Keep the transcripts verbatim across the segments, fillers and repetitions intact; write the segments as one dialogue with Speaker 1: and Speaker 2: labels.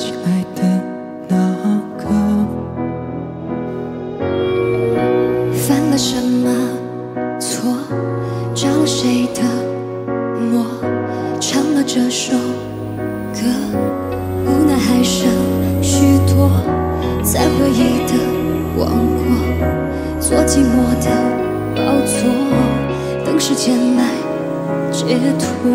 Speaker 1: 亲爱的那个。
Speaker 2: 犯了什么错？着了谁的魔？唱了这首歌，无奈还剩许多在回忆的王国，做寂寞的宝座，等时间来解脱。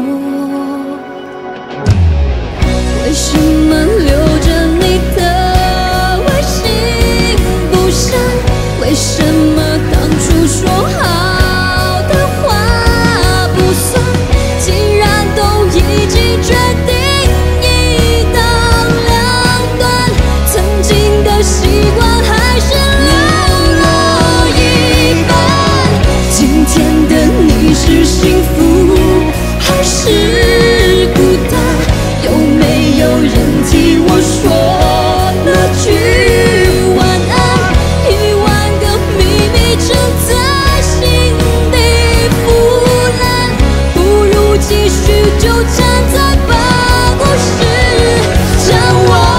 Speaker 2: 为什么留着你的微信不删？为什么当初说好的话不算？既然都已经决定一刀两断，曾经的习惯还是留了一半。今天的你是幸福还是孤单？有没有人替我说了句晚安？一万个秘密正在心底腐烂，不如继续纠缠，再把故事讲完。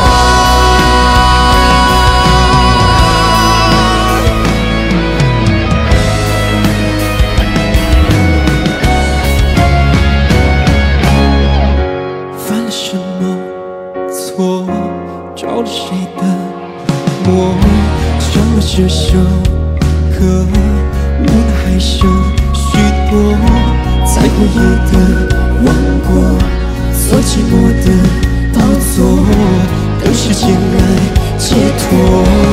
Speaker 1: 犯了什么错？着了谁的魔？唱了这首歌，无奈还剩许多在回忆的王国，做寂寞的宝座，等时间来解脱。